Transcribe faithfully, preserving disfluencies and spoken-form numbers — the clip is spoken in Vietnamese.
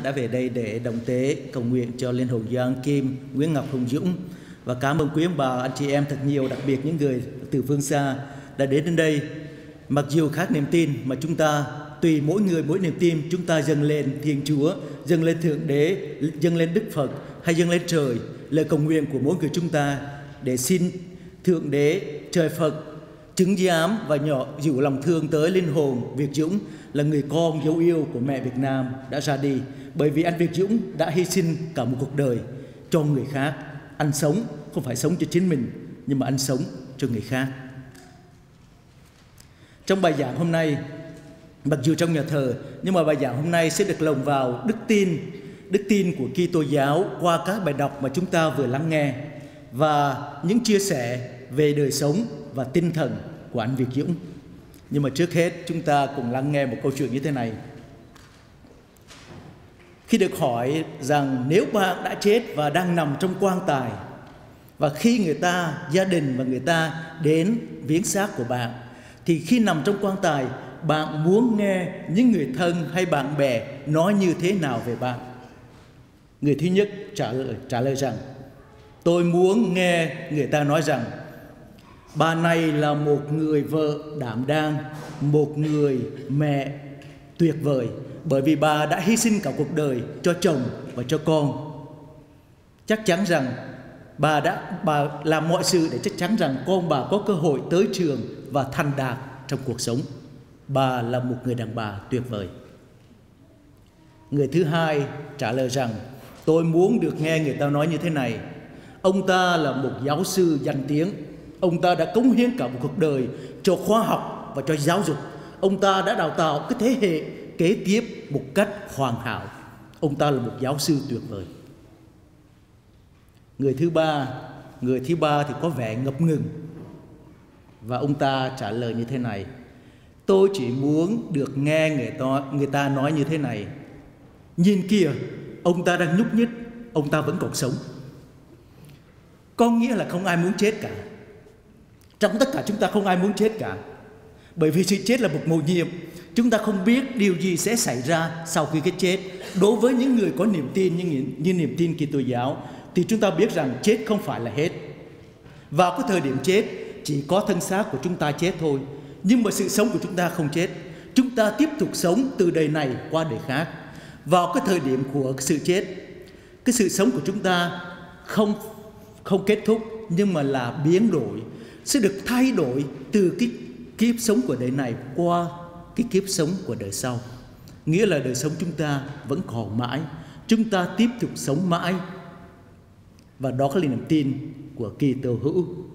đã về đây để đồng tế cầu nguyện cho linh hồn Doan Kim, Nguyễn Ngọc Hùng Dũng. Và cảm ơn quý ông bà, anh chị em thật nhiều, đặc biệt những người từ phương xa đã đến đến đây. Mặc dù khác niềm tin mà chúng ta, tùy mỗi người mỗi niềm tin, chúng ta dâng lên Thiên Chúa, dâng lên Thượng Đế, dâng lên Đức Phật hay dâng lên trời, lời cầu nguyện của mỗi người chúng ta để xin Thượng Đế, trời Phật chứng giám và nhỏ dịu lòng thương tới linh hồn Việt Dũng, là người con dấu yêu của mẹ Việt Nam đã ra đi. Bởi vì anh Việt Dũng đã hy sinh cả một cuộc đời cho người khác. Anh sống không phải sống cho chính mình, nhưng mà anh sống cho người khác. Trong bài giảng hôm nay, mặc dù trong nhà thờ, nhưng mà bài giảng hôm nay sẽ được lồng vào đức tin, đức tin của Kitô giáo qua các bài đọc mà chúng ta vừa lắng nghe và những chia sẻ về đời sống và tinh thần của anh Việt Dũng. Nhưng mà trước hết chúng ta cùng lắng nghe một câu chuyện như thế này. Khi được hỏi rằng nếu bạn đã chết và đang nằm trong quan tài, và khi người ta, gia đình và người ta đến viếng xác của bạn, thì khi nằm trong quan tài, bạn muốn nghe những người thân hay bạn bè nói như thế nào về bạn? Người thứ nhất trả lời, trả lời rằng: tôi muốn nghe người ta nói rằng bà này là một người vợ đảm đang, một người mẹ tuyệt vời, bởi vì bà đã hy sinh cả cuộc đời cho chồng và cho con. Chắc chắn rằng bà đã bà làm mọi sự để chắc chắn rằng con bà có cơ hội tới trường và thành đạt trong cuộc sống. Bà là một người đàn bà tuyệt vời. Người thứ hai trả lời rằng: tôi muốn được nghe người ta nói như thế này. Ông ta là một giáo sư danh tiếng. Ông ta đã cống hiến cả một cuộc đời cho khoa học và cho giáo dục. Ông ta đã đào tạo cái thế hệ kế tiếp một cách hoàn hảo. Ông ta là một giáo sư tuyệt vời. Người thứ ba, người thứ ba thì có vẻ ngập ngừng. Và ông ta trả lời như thế này: tôi chỉ muốn được nghe người ta, người ta nói như thế này. Nhìn kìa, ông ta đang nhúc nhích, ông ta vẫn còn sống. Có nghĩa là không ai muốn chết cả. Trong tất cả chúng ta không ai muốn chết cả. Bởi vì sự chết là một mầu nhiệm. Chúng ta không biết điều gì sẽ xảy ra sau khi cái chết. Đối với những người có niềm tin như, như niềm tin Kitô giáo, thì chúng ta biết rằng chết không phải là hết. Vào cái thời điểm chết, chỉ có thân xác của chúng ta chết thôi. Nhưng mà sự sống của chúng ta không chết. Chúng ta tiếp tục sống từ đời này qua đời khác. Vào cái thời điểm của sự chết, cái sự sống của chúng ta không, không kết thúc, nhưng mà là biến đổi, sẽ được thay đổi từ cái kiếp sống của đời này qua cái kiếp sống của đời sau. Nghĩa là đời sống chúng ta vẫn còn mãi, chúng ta tiếp tục sống mãi. Và đó là niềm tin của Kitô hữu.